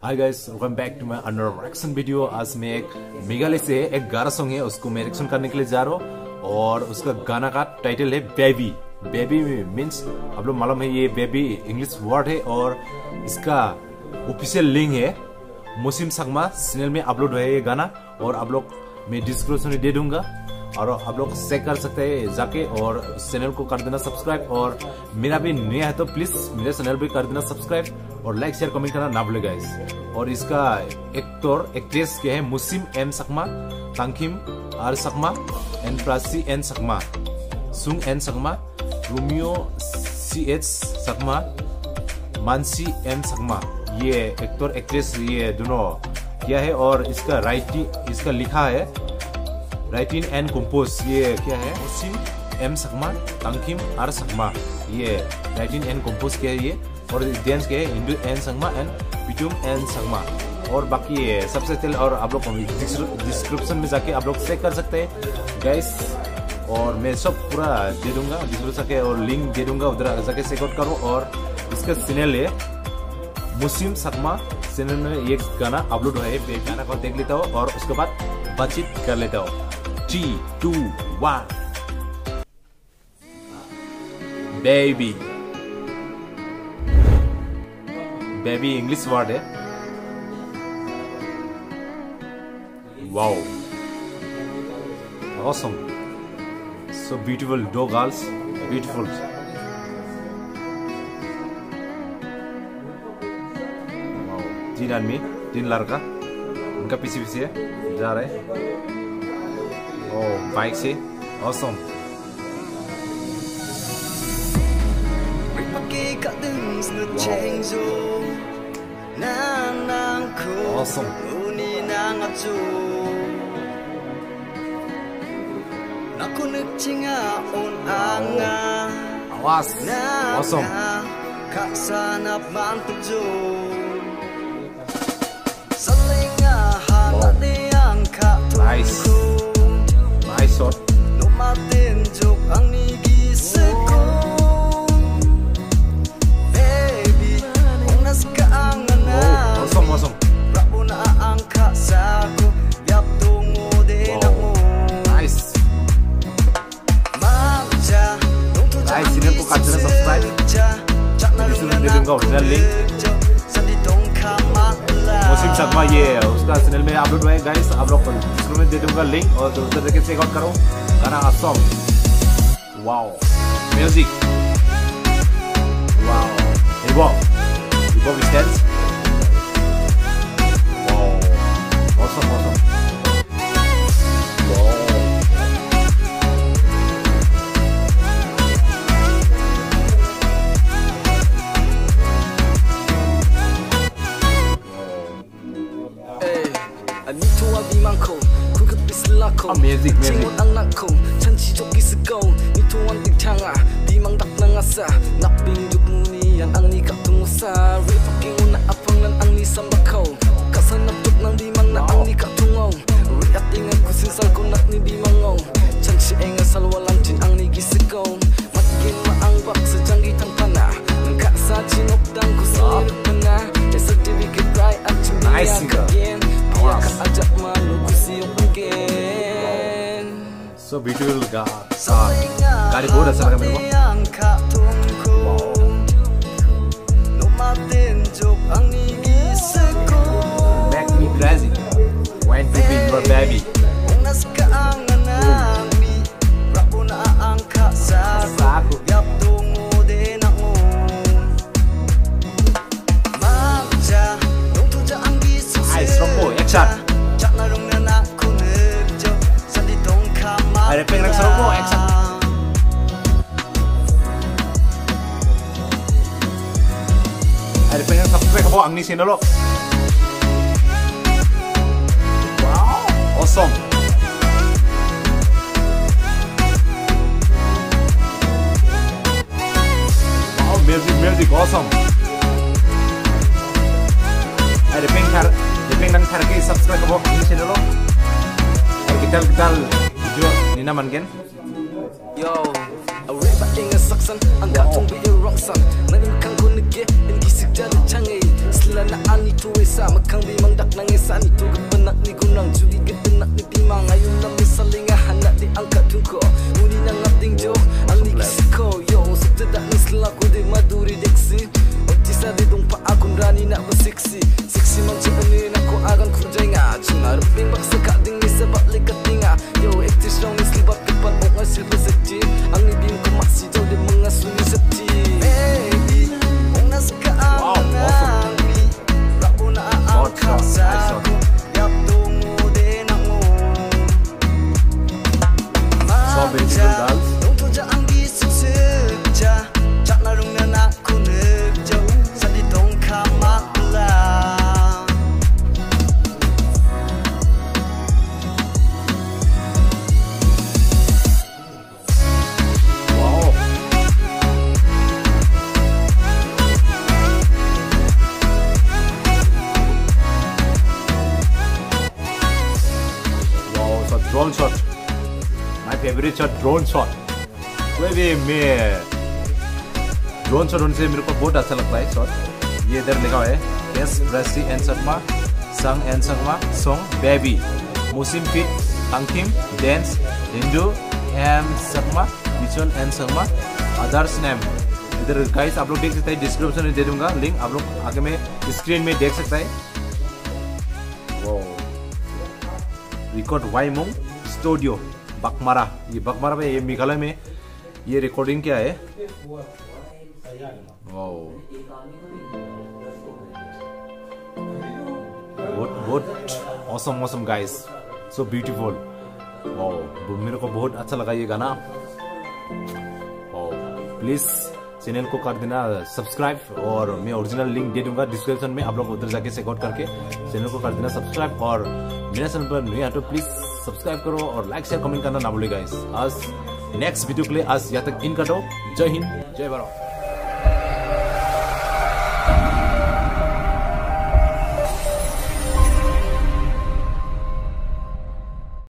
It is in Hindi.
Hi guys, welcome back to my under reaction video. आज मैं एक मेघालय से एक गारो सॉन्ग है उसको मैं रिएक्शन करने के लिए जा रहा हूँ और उसका गाना का टाइटल है बेबी। बेबी मीन्स आप लोग मालूम है ये बेबी इंग्लिश वर्ड है और इसका ऑफिशियल लिंक है मोशिम सकमा चैनल में अपलोड है ये गाना और आप लोग मैं डिस्क्रिप्शन में दे दूंगा और आप लोग चेक कर सकते हैं जाके और चैनल को कर देना सब्सक्राइब। और मेरा भी नया है तो प्लीज मेरे चैनल भी कर देना सब्सक्राइब और लाइक शेयर कमेंट करना ना भूले गाइस। और इसका एक्टर एक्ट्रेस क्या है Moshim M Sangma, Tangkim R Sangma and Prachi N Sangma, Sung N Sangma, Romeo C H Sangma, Mansi M Sangma. ये एक्टर एक्ट्रेस ये दोनों क्या है और इसका राइटिंग इसका लिखा है राइटिंग एंड कंपोज ये क्या है मोशिम एम सकमा, तांगकिम आर सकमा। ये राइटिंग एंड कंपोज क्या है ये और डांस क्या है Hindu N Sangma and Pitum N Sangma. और बाकी सबसे पहले और आप लोग डिस्क्रिप्शन में जाके आप लोग चेक कर सकते हैं गाइस और मैं सब पूरा दे दूंगा डिस्क्रिप्शन के और लिंक दे दूंगा उधर जाके चेकआउट करो। और इसका चैनल है मोशिम सकमा चैनल में ये गाना अपलोड है। गाना को देख लेता हूँ और उसके बाद बातचीत कर लेता हूँ। 3, 2, 1 बेबी। बेबी इंग्लिश वर्ड है। वाओ ऑसम, सो ब्यूटीफुल, दो गर्ल्स ब्यूटीफुल। तीन आदमी, तीन लड़का उनका पीछे पीछे जा रहे हैं बाइक से। ऑसम ऑसम आवाज awesome. Nice, nice shot. Awesome, awesome. Wow. Nice. Guys, channel को कर देना सब्सक्राइब। डिस्क्रिप्शन में दूंगा ओरिजिनल लिंक। मोशिम सकमा ये उसका चैनल में अपलोड है गाइस, आप लोग डिस्क्रिप्शन में दे दूंगा लिंक और उधर जाके चेकआउट करो गाना awesome. Wow music, wow hip hop styles, wow awesome awesome. Music, music. Nice singer. So beautiful गाड़ी बहुत अच्छा लगा मेरे को। Make me crazy, want to be your baby. Nice, rombo, action. Ada pengen serobot action. Ada pengen subscribe ke ang ni channel lo. Wow, awesome. Wow, music awesome. Ada pengen ke subscribe ke ang ni channel lo. Kita video ni naman gen. Yo, a river in a suction, ang gatong be a rock sun. Naging kang kunige, and gisig jala changi. sila na ani to esa makang di mangdak nang esa ni to kepenak ni gunang juli kepenak ni timang ayun na misalinga hanak di angkat tungko muni nang ngapting jo ang ni kisiko yo setedak ni selaku di maduri deksi otisa di dongpa akun rani nak bersiksi siksi mang cipani nak ko akan kurjanga cuma ruping baksa kak ding ni sebab lekat tinga yo ektis rong ni selibab kepat ok ngasil berseti ang ni bim ko maksi jauh di mengasuni seti baby ong nas ka ang ni rabo na ang kasa yap tungo de na mo so beautiful girls dong to ja ang gisip sekja jak na rung na nak ko nekja sa di dong kamak la drone shot, my favorite shot, drone shot. Baby में drone shot उनसे मेरे को बहुत अच्छा लगता है shot. ये इधर लिखा है yes Brasi and Sakma sang and Sakma song Babie Moshim fit Tangkim dance Hindu and Sakma visual and Sakma others name. इधर guys आप लोग देख सकते हैं डिस्क्रिप्शन में दे दूंगा लिंक आप लोग आगे में स्क्रीन में देख सकते हैं. रिकॉर्ड वाईमोंग स्टूडियो बकमारा. ये बकमारा में ये मेघालय में ये रिकॉर्डिंग क्या है. बहुत ऑसम गाइस सो ब्यूटीफुल. मेरे को बहुत अच्छा लगा ये गाना. प्लीज चैनल को कर देना सब्सक्राइब और मैं ओरिजिनल लिंक दे दूंगा डिस्क्रिप्शन में. आप लोग उधर जाके चेकआउट करके चैनल को कर देना सब्सक्राइब. और मेरा चैनल पर नया तो प्लीज सब्सक्राइब करो और लाइक शेयर कमेंट करना ना भूलिएगा. आज नेक्स्ट वीडियो के लिए आज यहाँ तक इन कटो. जय हिंद जय भारत.